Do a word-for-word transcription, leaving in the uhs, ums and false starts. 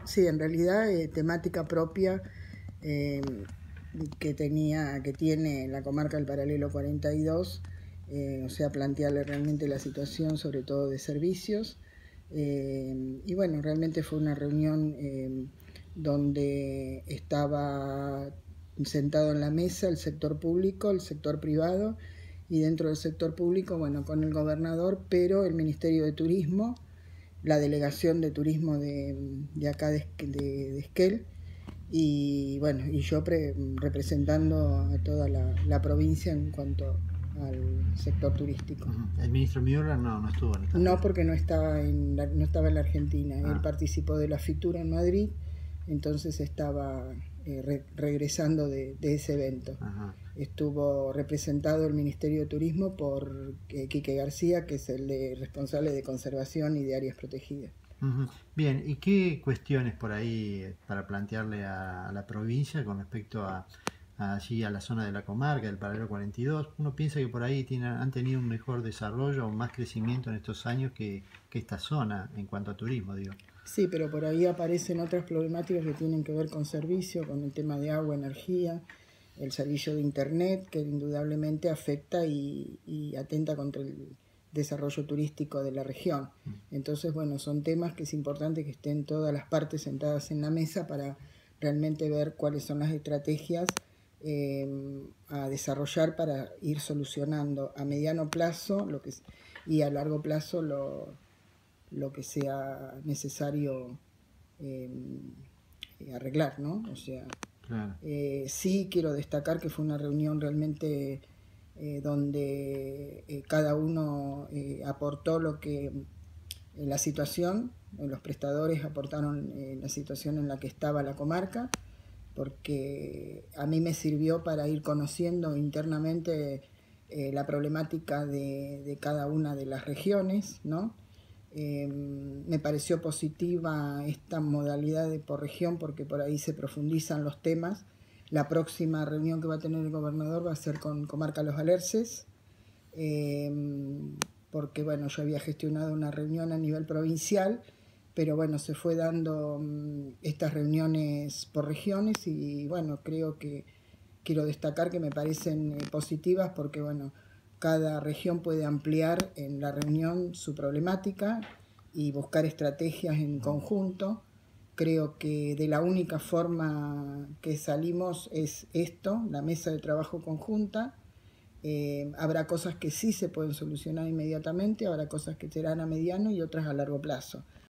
Sí, en realidad eh, temática propia eh, que tenía, que tiene la comarca del Paralelo cuarenta y dos, eh, o sea, plantearle realmente la situación, sobre todo de servicios. Eh, y bueno, realmente fue una reunión eh, donde estaba sentado en la mesa el sector público, el sector privado, y dentro del sector público, bueno, con el gobernador, pero el Ministerio de Turismo, la delegación de turismo de, de acá de, de, de Esquel, y bueno, y yo pre, representando a toda la, la provincia en cuanto al sector turístico. Uh-huh. El ministro Müller no, no estuvo en esta No, fecha. porque no estaba en la, no estaba en la Argentina. Ah. Él participó de la FITUR en Madrid, entonces estaba eh, re, regresando de, de ese evento. Ajá. Estuvo representado el Ministerio de Turismo por eh, Quique García, que es el de, responsable de conservación y de áreas protegidas. Uh-huh. Bien, ¿y qué cuestiones por ahí para plantearle a, a la provincia con respecto a, a allí a la zona de la comarca del Paralelo cuarenta y dos? Uno piensa que por ahí tiene, han tenido un mejor desarrollo o más crecimiento en estos años que, que esta zona en cuanto a turismo, digo. Sí, pero por ahí aparecen otras problemáticas que tienen que ver con servicio, con el tema de agua, energía, el servicio de internet, que indudablemente afecta y, y atenta contra el desarrollo turístico de la región. Entonces, bueno, son temas que es importante que estén todas las partes sentadas en la mesa para realmente ver cuáles son las estrategias eh, a desarrollar para ir solucionando a mediano plazo lo que, y a largo plazo lo, lo que sea necesario eh, arreglar, ¿no? O sea, claro. eh, sí quiero destacar que fue una reunión realmente eh, donde eh, cada uno eh, aportó lo que eh, la situación, eh, los prestadores aportaron eh, la situación en la que estaba la comarca, porque a mí me sirvió para ir conociendo internamente eh, la problemática de, de cada una de las regiones, ¿no? Eh, me pareció positiva esta modalidad de por región porque por ahí se profundizan los temas. La próxima reunión que va a tener el gobernador va a ser con Comarca Los Alerces, eh, porque bueno, yo había gestionado una reunión a nivel provincial, pero bueno, se fue dando um, estas reuniones por regiones y bueno, creo que quiero destacar que me parecen eh, positivas porque bueno, cada región puede ampliar en la reunión su problemática y buscar estrategias en conjunto. Creo que de la única forma que salimos es esto, la mesa de trabajo conjunta. Eh, habrá cosas que sí se pueden solucionar inmediatamente, habrá cosas que serán a mediano y otras a largo plazo.